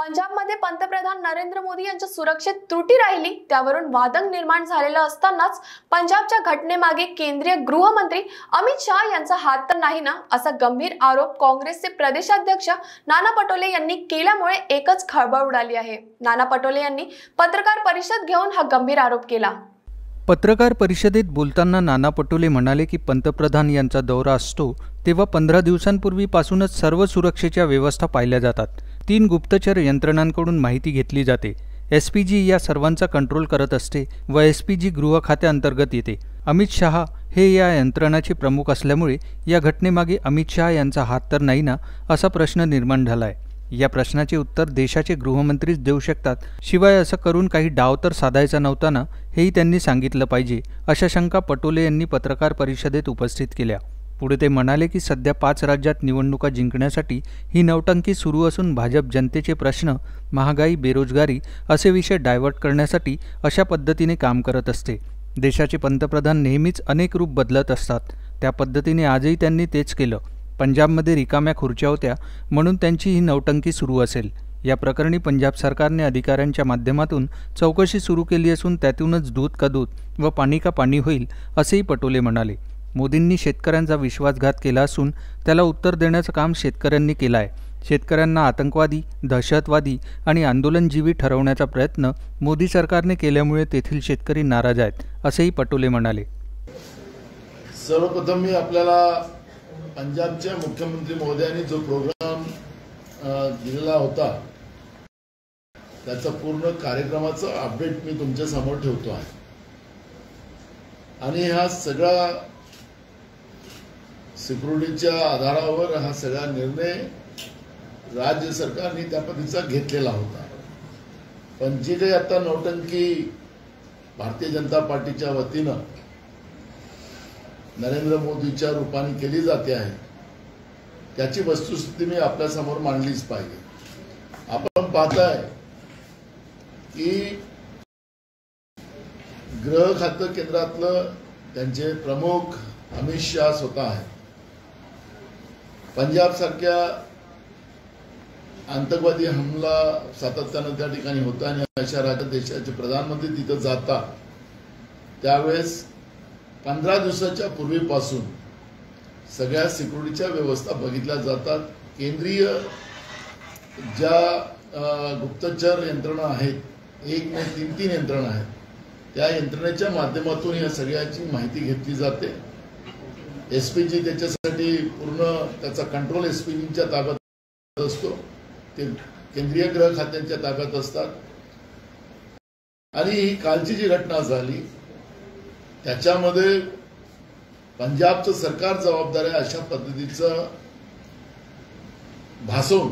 पंजाबमध्ये पंतप्रधान नरेंद्र मोदी यांच्या सुरक्षेत त्रुटी राहिली त्यावरून वादंग निर्माण झालेला असतानाच पंजाबच्या घटनेमागे केंद्रीय गृहमंत्री अमित शाह यांचा हात तर नाही ना, असा गंभीर आरोप काँग्रेसचे प्रदेशाध्यक्ष नाना पटोले यांनी केल्यामुळे एकच खळबळ उडाली आहे। नाना पटोले यांनी पत्रकार परिषद घेऊन हा गंभीर आरोप केला। पत्रकार परिषदेत बोलताना नाना पटोले म्हणाले की पंतप्रधान यांचा दौरा असतो तेव्हा 15 दिवसांपूर्वीपासूनच सर्व सुरक्षेच्या व्यवस्था पाहिल्या जातात। 3 गुप्तचर यंत्रणांकडून माहिती घेतली जाते। एसपीजी या सर्वांचा कंट्रोल करत असते व एसपीजी गृह खात्याअंतर्गत येते। अमित शाह हे या यंत्रणाचे प्रमुख असल्यामुळे या घटनेमागे अमित शाह यांचा हात तर नाही ना, असा प्रश्न निर्माण झालाय। या प्रश्नाचे उत्तर देशाचे गृहमंत्रीच देऊ शकतात, शिवाय असं करून काही डाव तर साधायचा नव्हता ना, हेही त्यांनी सांगितलं पाहिजे, अशा शंका पटोले यांनी पत्रकार परिषदेत उपस्थित केल्या। पुढे ते म्हणाले की सध्या 5 राज्यात निवडणुका जिंकण्यासाठी ही नौटंकी सुरू असून भाजप जनतेचे प्रश्न, महागाई, बेरोजगारी असे विषय डायव्हर्ट करण्यासाठी अशा पद्धतीने काम करत असते। देशाचे पंतप्रधान नेहमीच अनेक रूप बदलत असतात, त्या पद्धतीने आजही त्यांनी तेच केलं। पंजाबमध्ये रिकाम्या खुर्च्या होत्या म्हणून त्यांची ही नौटंकी सुरू असेल। या प्रकरणी पंजाब सरकारने अधिकाऱ्यांच्या माध्यमातून चौकशी सुरू केली असून त्यातूनच दूध का दूध व पाणी का पाणी होईल, असेही पटोले म्हणाले। मोदींनी शेतकऱ्यांचा विश्वासघात केला असून त्याला उत्तर देण्याचं काम शेतकऱ्यांनी केलं आहे। शेतकऱ्यांना आतंकवादी, दहशतवादी आणि आंदोलनजीवी ठरवण्याचा प्रयत्न मोदी सरकारने केल्यामुळे तेथील शेतकरी नाराज आहेत, असेही पटोले म्हणाले। सर्वप्रथम मी आपल्याला पंजाबच्या मुख्यमंत्री महोदयांनी जो प्रोग्राम दिलेला होता त्याचा पूर्ण कार्यक्रमाचं अपडेट मी तुमच्या समोर ठेवतो आहे। आणि हा सगळा सिक्युरिटीच्या आधारावर हा सगळा निर्णय राज्य सरकारने त्या पद्धतीचा घेतलेला होता। पण जी काही आता नौटंकी भारतीय जनता पार्टीच्या वतीनं नरेंद्र मोदीच्या रूपाने केली जाते आहे त्याची वस्तुस्थिती मी आपल्या समोर मांडलीच पाहिजे। आपण पाहताय की गृह खाते केंद्रातलं त्यांचे प्रमुख अमित शाह स्वतः आहे। पंजाब सारख्या आतंकवादी हमला सातत्याने त्या ठिकाणी होता आणि अशा राज्यात देशाचे प्रधानमंत्री तिथे जातात त्यावेळेस 15 दिवसाच्या पूर्वीपासून सगळ्या सिक्युरिटीच्या व्यवस्था बघितल्या जातात। केंद्रीय ज्या गुप्तचर यंत्रणा आहेत, 1 नाही 3 यंत्रणा आहेत, त्या यंत्रणेच्या माध्यमातून या सगळ्याची माहिती घेतली जाते। एसपीजी त्याच्यासाठी पूर्ण त्याचा कंट्रोल एसपीजीच्या ताब्यात असतो, ते केंद्रीय गृह खात्याच्या ताब्यात असतात। आणि ही कालची जी घटना झाली त्याच्यामध्ये पंजाबचं सरकार जबाबदार आहे अशा पद्धतीचं भासवून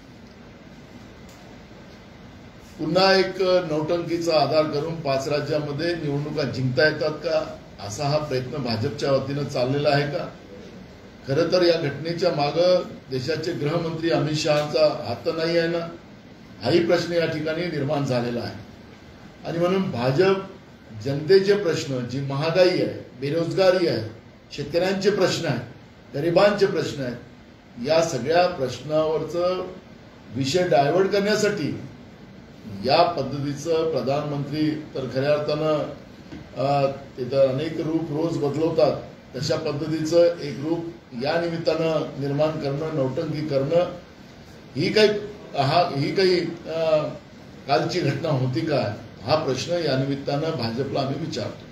पुन्हा एक नौटंकीचा आधार करून 5 राज्यामध्ये निवडणुका जिंकता येतात का, असा हा प्रयत्न भाजपच्या वतीनं चाललेला आहे का? खरं तर या घटनेच्या मागं देशाचे गृहमंत्री अमित शहाचा हात तर नाही आहे ना, हाही प्रश्न या ठिकाणी निर्माण झालेला आहे। आणि म्हणून भाजप जनतेचे प्रश्न, जी महागाई आहे, बेरोजगारी आहे, शेतकऱ्यांचे प्रश्न आहेत, गरिबांचे प्रश्न आहेत, या सगळ्या प्रश्नावरचं विषय डायव्हर्ट करण्यासाठी या पद्धतीचं प्रधानमंत्री तर खऱ्या अर्थानं तिथं अनेक रूप रोज बदलवतात, तशा पद्धतीचं एक रूप या निमित्तानं निर्माण करणं, नौटंकी करणं, ही काही कालची घटना होती का, हा प्रश्न या निमित्तानं भाजपला आम्ही विचारतो।